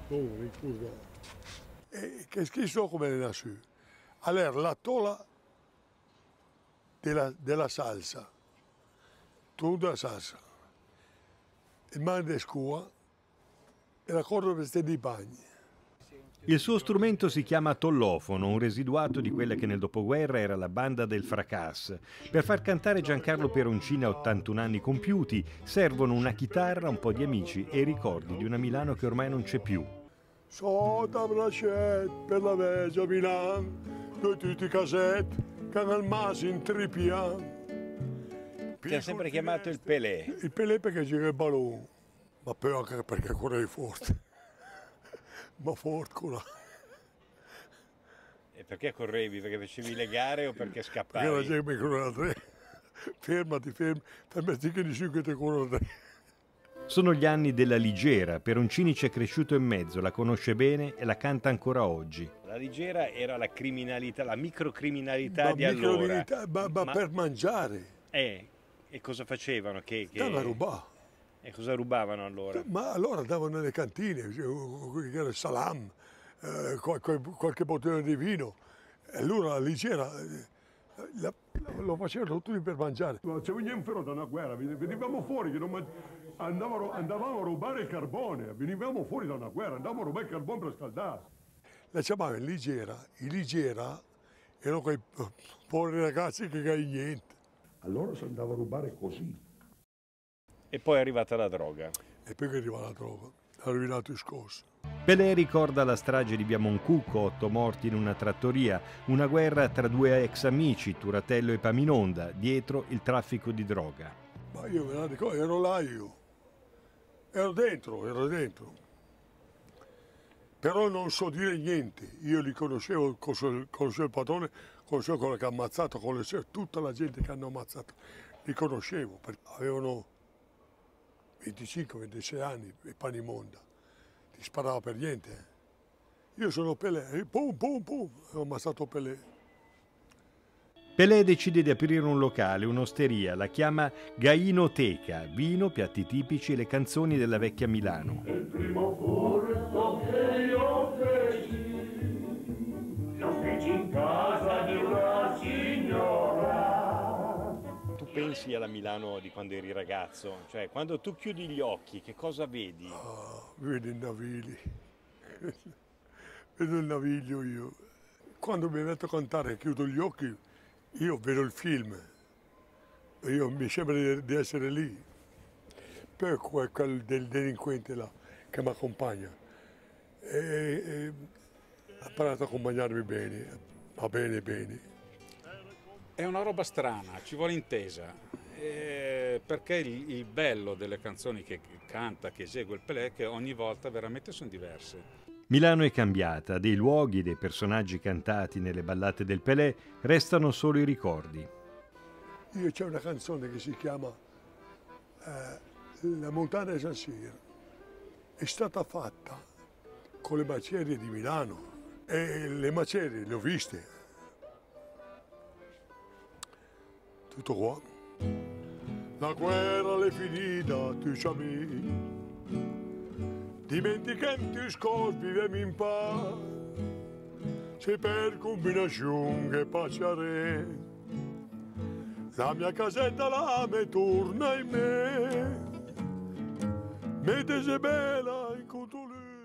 Bon, ricordo. Et qu'est-ce qu'ils sont comme les nations? Alors, la tola della salsa, tutta la salsa, il mare di scua e la corda per stare i bagni. Il suo strumento si chiama tollofono, un residuato di quella che nel dopoguerra era la banda del Fracas. Per far cantare Giancarlo Peroncini a 81 anni compiuti servono una chitarra, un po' di amici e i ricordi di una Milano che ormai non c'è più. Sotto bracet per la Vegia Milano, due tutti i casetti che hanno al maso in tripiano. Ti ha sempre chiamato il Pelé. Il Pelé perché gira il ballone, ma poi anche perché correvi forte. Ma forte con E perché correvi? Perché facevi le gare o perché scappavi? perché la gente mi corre tre. Fermati, fermati che dici che ti corre tre. Sono gli anni della Ligera, Peroncini ci è cresciuto in mezzo, la conosce bene e la canta ancora oggi. La Ligera era la criminalità, la microcriminalità di allora. Ma per mangiare. E cosa facevano? Dava rubare. E cosa rubavano allora? Ma allora andavano nelle cantine, che era il salam, qualche bottiglia di vino. E allora la Ligera lo facevano tutti per mangiare. Se veniamo però da una guerra, venivamo fuori, che andavamo a rubare il carbone, venivamo fuori da una guerra, andavamo a rubare il carbone per scaldare. La chiamavano Ligera, i Ligera erano quei poveri ragazzi che gagnavano niente. Allora si andava a rubare così. E poi è arrivata la droga. E poi che arriva la droga, ha rovinato il scorso. Pelé ricorda la strage di Via Moncucco, 8 morti in una trattoria, una guerra tra due ex amici, Turatello e Paminonda, dietro il traffico di droga. Ma io me la dico, ero là io, ero dentro. Però non so dire niente, io li conoscevo il padrone, conoscevo quello che ha ammazzato, conoscevo tutta la gente che hanno ammazzato, li conoscevo, perché avevano 25-26 anni e Paminonda, ti sparava per niente. Io sono Pelé, pum, ho ammazzato Pelé. Pelé decide di aprire un locale, un'osteria, la chiama Gainoteca, vino, piatti tipici e le canzoni della vecchia Milano. Il primo furto che io feci, lo feci in casa di una signora. Tu pensi alla Milano di quando eri ragazzo? Cioè, quando tu chiudi gli occhi, che cosa vedi? Vedo i navigli, vedo il naviglio io. Quando mi metto a cantare e chiudo gli occhi, io vedo il film, mi sembra di essere lì. Poi quel del delinquente là che mi accompagna, ha imparato a accompagnarmi bene, va bene. È una roba strana, ci vuole intesa, perché il bello delle canzoni che canta, che esegue il Pelé, è che ogni volta veramente sono diverse. Milano è cambiata, dei luoghi, dei personaggi cantati nelle ballate del Pelé restano solo i ricordi. C'è una canzone che si chiama La montagna di San Siro, è stata fatta con le macerie di Milano e le macerie le ho viste. Tutto qua. La guerra è finita, tu sapevi. Dimenticando i scorsi, viviamo in pace. Se per combinazione che paciare, la mia casetta la me torna in me. Mette se bella in cotolù.